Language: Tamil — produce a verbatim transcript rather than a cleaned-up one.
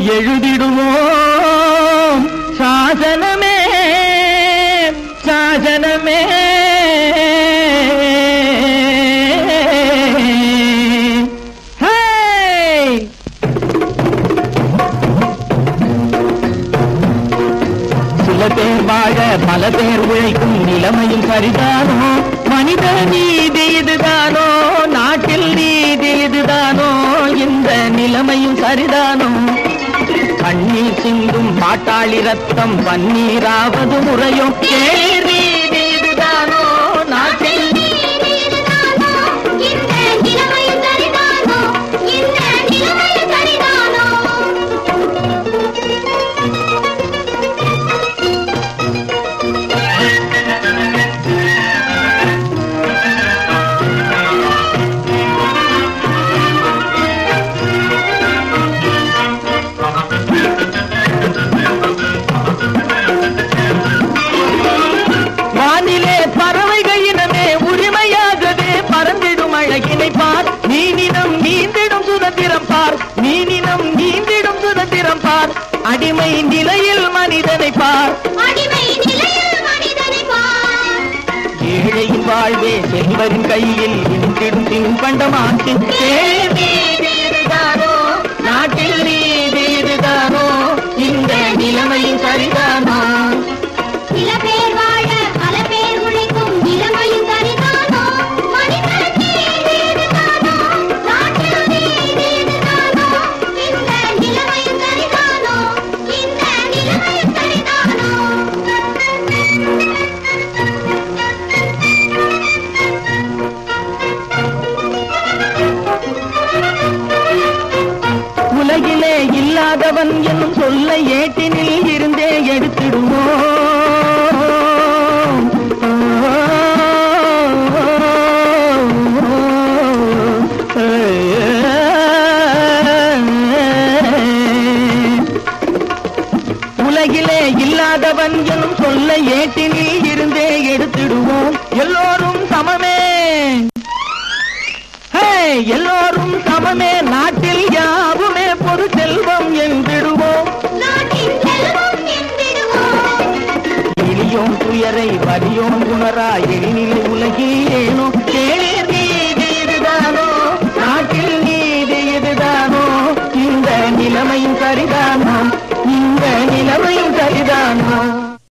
எழுதிடுவோம் சாசனமே சாசனமே சில பேர் வாழ பல பேர் உழைக்கும் நிலைமையும் சரிதானோ மனித நீதி இதுதானோ நாட்டில் நீதி இதுதானோ இந்த நிலைமையும் சரிதானோ கண்ணீர் சிந்தும் பாட்டாளி ரத்தம் பன்னீராவது முறையோ கேளீர் நீதி இதுதானோ நாட்டில் பார் நீனினம் நீந்திடும் சுதந்திரம் பார் நீனினம் நீந்திடும் சுதந்திரம் பார் அடிமை நிலையில் மனிதனை பார் ஏழையின் வாழ்வே செல்வரின் கையில் இன்றிடும் தின்பண்டமாச்சு நீதிதானோ நாட்டில் நீதிதானோ இந்த நிலைமையும் சரிதானோ சில பேர் வாழ பல பேர் உழைக்கும் நிலைமையும் சரிதானோ உலகிலே இல்லாதவன் என்னும் சொல்ல ஏட்டினில் இருந்தே எடுத்திடுவோம் உலகிலே இல்லாதவன் என்னும் சொல்ல ஏட்டினில் இருந்தே எடுத்திடுவோம் எல்லோரும் சமமே எல்லோரும் சமமே நாட்டில் யாவுமே பொது செல்வம் என்றிடுவோம் எளியோம் துயரை வலியோம் உணரா எளினில் உலகில் ஏனோ கேளீர் நீதி இதுதானோ நாட்டில் நீதி இதுதானோ இந்த நிலைமையும் சரிதானோ